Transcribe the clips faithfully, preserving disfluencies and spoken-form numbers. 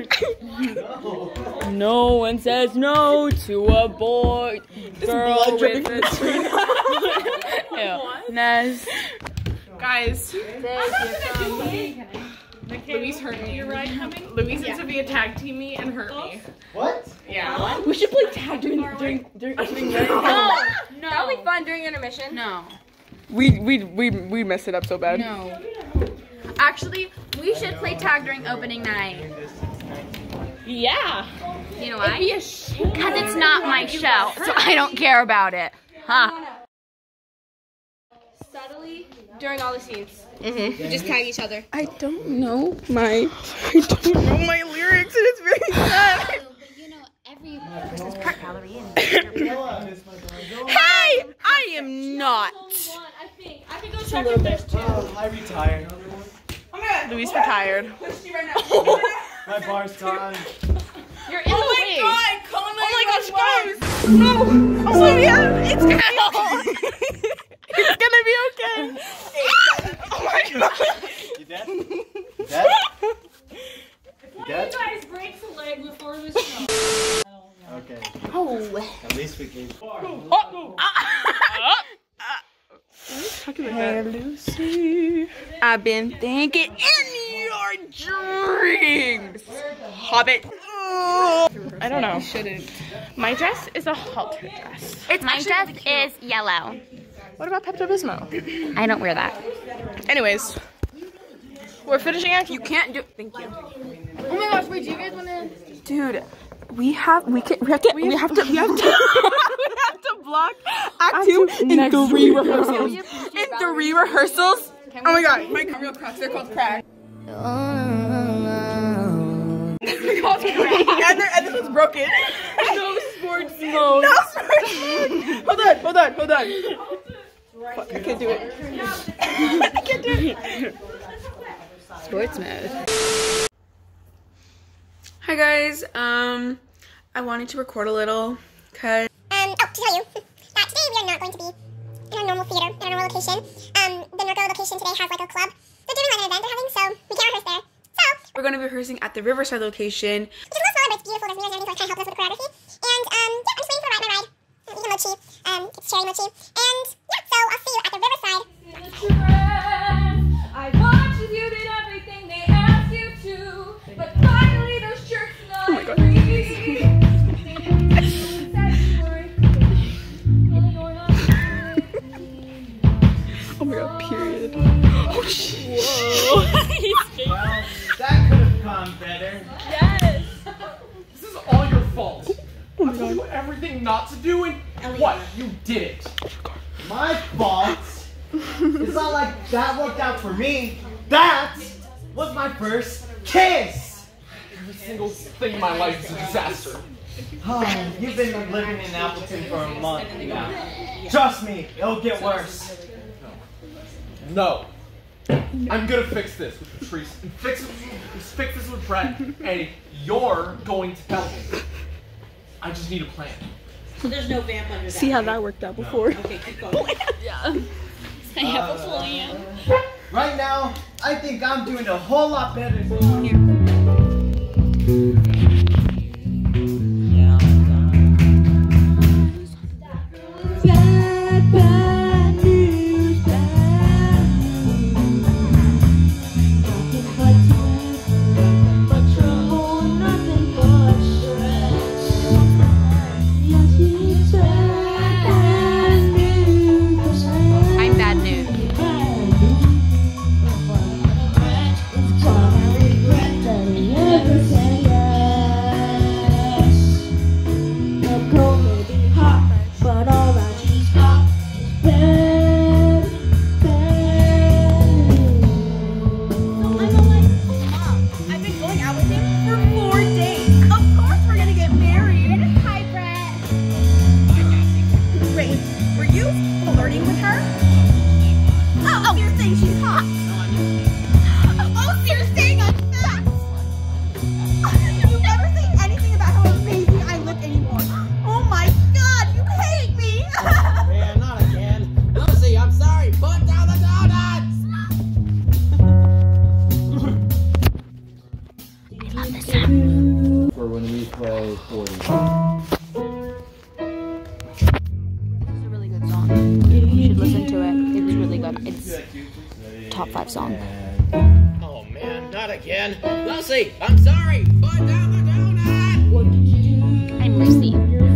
No one says no to a boy, girl with a tree. Ness. Guys, Louise hurt me. Your ride coming? Louise and Sophia tag team me and hurt me. What? Yeah. We should play tag during during during. during No, no. That'll be fun during intermission. No. We we we we messed it up so bad. No. Actually, we should play tag during opening night. Yeah. You know why? Because it's not my show, so I don't care about it. Huh? Subtly during all the scenes. Mm-hmm. We just tag each other. I don't know my I don't know my lyrics and it's very sad. But you know, every it's part Halloween. Hey, I am not. I think I could go check if there's two. Oh, I retired. Louise retired. My bar's gone. You're in the way. Oh my gosh, guys! No! Olivia, it's gonna be okay. It's gonna be okay. Oh my god! You dead? You dead? You dead? You guys break the leg before the show. Okay. Oh. At least we gave. Hey, Lucy. I've been thinking in your dreams. Hobbit. I don't know. Shouldn't. My dress is a halter dress. It's my dress is yellow. What about Pepto-Bismol? I don't wear that. Anyways, we're finishing act. You can't do. Thank you. Oh my gosh, wait, do you guys want to? Dude, we have we can we have to we have to we have to, we have to block act two in three rehearsals. In three rehearsals. Oh my god, my real cracks. They're called crack. They're called crack. And, they're, and this one's broken. No sports mode. No sports mode. Hold on, hold on, hold on. Fuck, I can't do it. I can't do it. Sports mode. Hi guys, um, I wanted to record a little, cause Um, oh, to tell you that today we are not going to be in our normal theater, in our normal location. Um, the Norco location today has like a club. They're doing like an event they're having, so we can't rehearse there. So, we're going to be rehearsing at the Riverside location. which is a little smaller, but it's beautiful. There's mirrors and everything, so it kind of helps us with the choreography. And, um, yeah, I'm just waiting for a ride, my ride. I'm eating mochi, um, it's cherry mochi. And, yeah, so I'll see you at the Riverside. I watched as you did everything they asked you to, but finally those jerks not Oh my god. Oh my god, period. Oh shit. Well, that could have gone better. Yes. This is all your fault. Oh my I told god. you everything not to do and what? You did it. My fault. It's not like that worked out for me. That was my first kiss. Every single thing in my life is a disaster. Oh, you've been living in Appleton for a month now. Trust me, it'll get worse. No. I'm gonna fix this with Patrice and fix it, fix this with Brett, and you're going to tell me. I just need a plan. So there's no vamp under that. See how right? that worked out before. Okay, keep going. Yeah. I have a plan. Right now, I think I'm doing a whole lot better than you. I'm bad news. For when we play forty. This is a really good song. You should listen to it. It's really good. It's top five song. Oh man, not again. Lucy, I'm sorry. Put down the donut. I'm Lucy.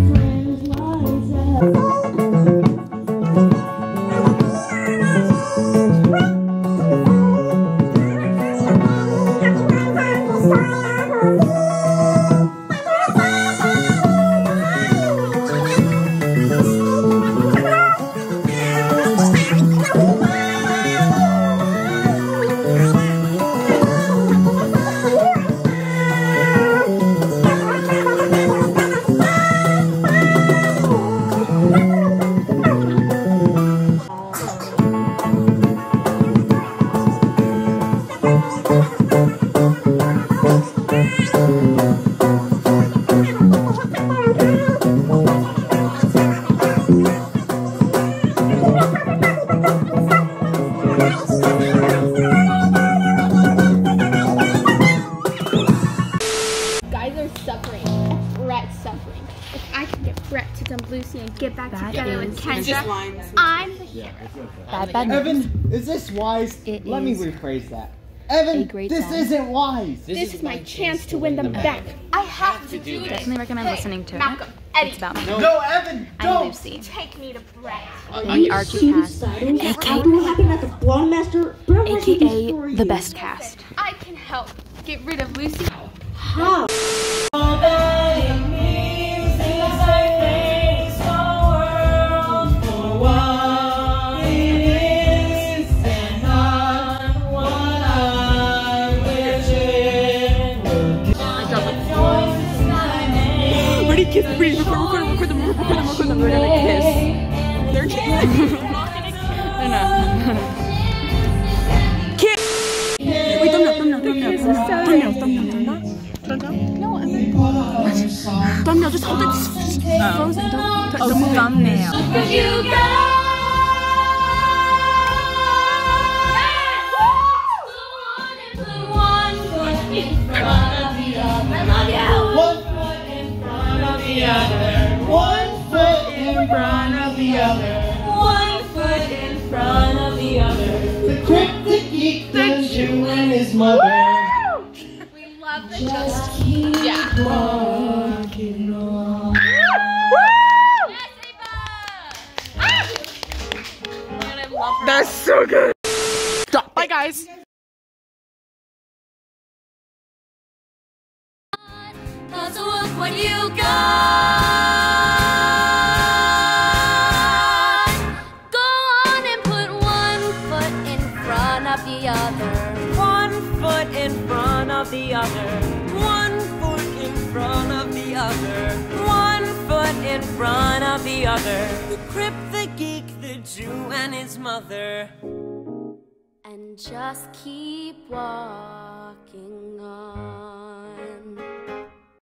Lucy and get back that together with Kendra. I'm the hero. Bad, bad Evan, is this wise? It Let is me rephrase that. Evan, this song. isn't wise. This, this is my chance to win them back. I have to do this. Definitely recommend listening to Malcolm, it. Eddie. It's about me. No, no Evan, don't. I'm Lucy. Take me to Brett. The Archie cast, aka the best cast. I can help get rid of Lucy. How? Kiss, record, record, record them, record them, record them, they're gonna kiss. They're kissing. I know. Kiss! Wait, thumbnail, thumbnail, thumbnail. Thumbnail, thumbnail, thumbnail. Thumbnail? No, I'm not. What? Thumbnail, just hold it. Frozen, don't, don't move. Thumbnail. You go! One foot in front of the other. One foot in front of the other. One foot in front of the other. One foot in front of the other. The cryptic geek, the Jew and his mother. We love the Just keep yeah. walking on. Yes, Ava! Man, I love her. That's so good. Stop. Bye, guys. So look what you got. Go on and put one foot in front of the other. One foot in front of the other. One foot in front of the other. One foot in front of the other. The Crip, the Geek, the Jew and his mother. And just keep walking